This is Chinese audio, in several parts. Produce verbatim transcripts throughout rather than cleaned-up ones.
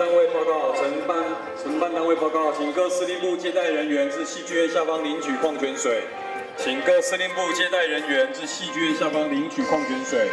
单位报告，承办承办单位报告，请各司令部接待人员至戏剧院下方领取矿泉水。请各司令部接待人员至戏剧院下方领取矿泉水。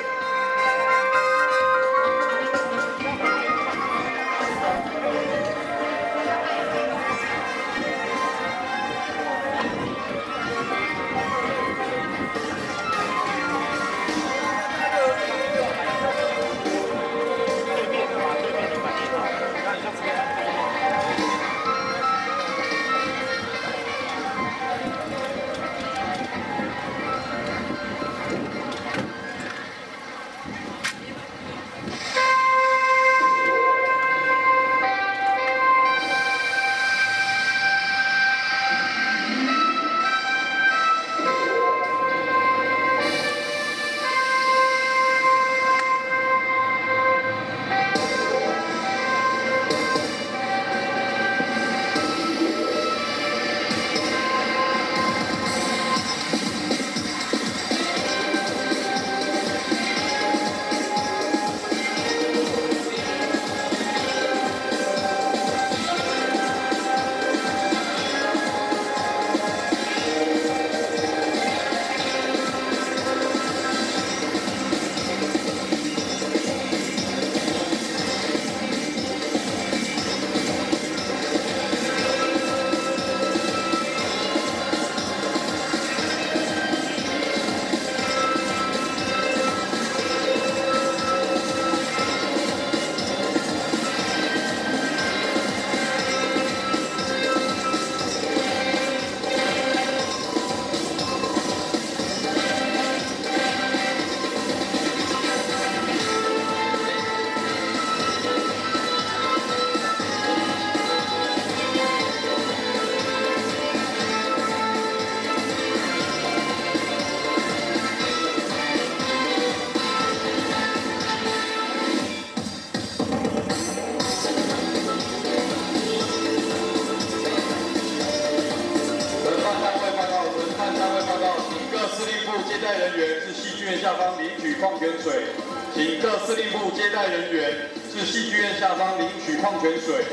接待人员至戏剧院下方领取矿泉水，请各司令部接待人员至戏剧院下方领取矿泉水。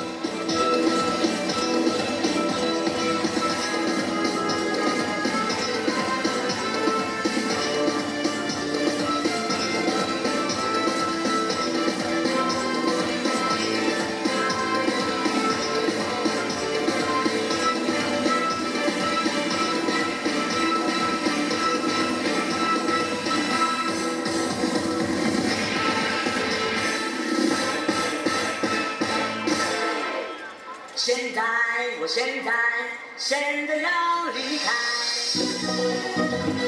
现在，我现在，现在要离开。